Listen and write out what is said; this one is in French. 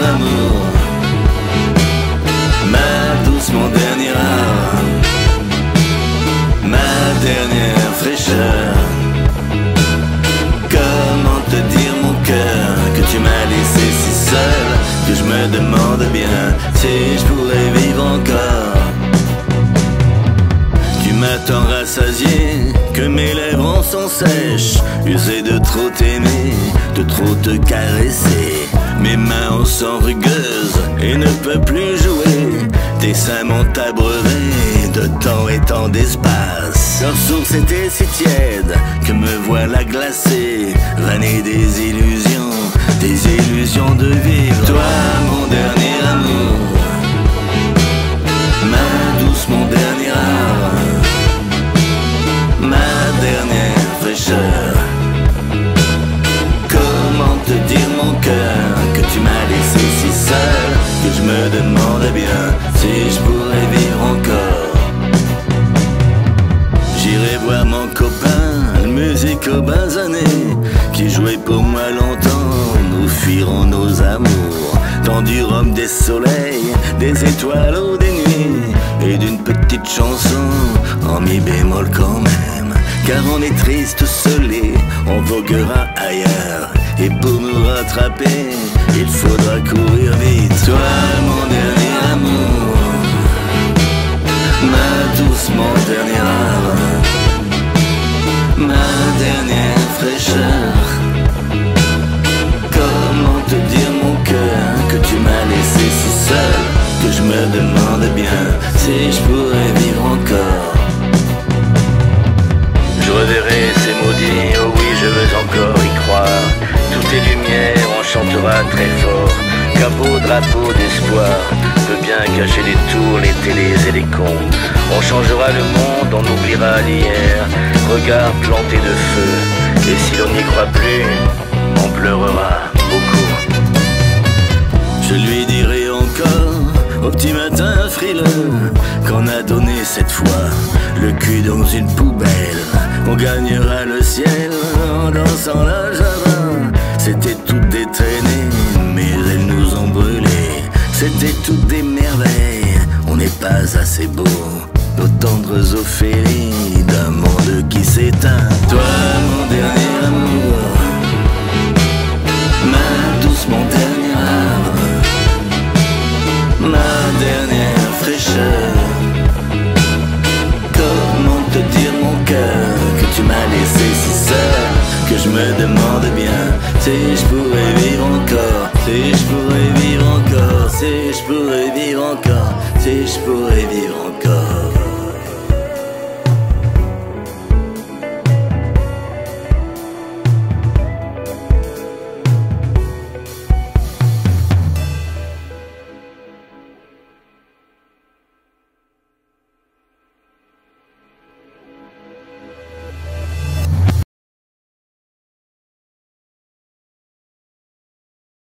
amour, ma douce, mon dernier art, ma dernière fraîcheur. Comment te dire mon cœur que tu m'as laissé si seul, que je me demande bien si je pourrais vivre encore. Tu m'as tant rassasié que mes lèvres en sont sèches, usé de trop t'aimer, de trop te caresser. Mes mains en sont rugueuses et ne peuvent plus jouer. Tes seins m'ont abreuvé de temps et tant d'espace. Leur source était si tiède que me voilà glacé, vanné des illusions de vivre. Toi, mon dernier amour, ma douce, mon dernier art, ma dernière fraîcheur. Comment te dire mon cœur que tu m'as laissé si seul, que je me demande bien si je pourrais vivre encore. J'irai voir mon copain, le musico-basané, qui jouait pour moi longtemps. Nous fuirons nos amours dans du rhum, des soleils, des étoiles ou des nuits, et d'une petite chanson en mi bémol quand même. Car on est triste, seulé, on voguera ailleurs, et pour nous rattraper, il faudra courir vite. Toi, mon dernier amour, ma douce, mon dernier art, ma dernière fraîcheur. Comment te dire mon cœur que tu m'as laissé si seul, que je me demande bien si je pourrais vivre encore. Je reverrai ces maudits, oh oui je veux encore y croire. Toutes les lumières, on chantera très fort qu'un beau drapeau d'espoir peut bien cacher les tours, les télés et les cons. On changera le monde, on oubliera l'hier, regard planté de feu. Et si l'on n'y croit plus, on pleurera beaucoup. Je lui dirai encore, au petit matin frileux, qu'on a donné cette fois le cul dans une poubelle. On gagnera le ciel en dansant la java. C'était toutes des traînées, mais elles nous ont brûlés. C'était toutes des merveilles, on n'est pas assez beau. Nos tendres Ophélie d'un monde qui s'éteint. Toi, mon dernier amour, ma douce, mon dernier art, ma dernière fraîcheur. Comment te dire mon cœur que tu m'as laissé si seul, que je me demande bien si je pourrais vivre encore, si je pourrais vivre encore, si je pourrais vivre encore, si je pourrais vivre encore.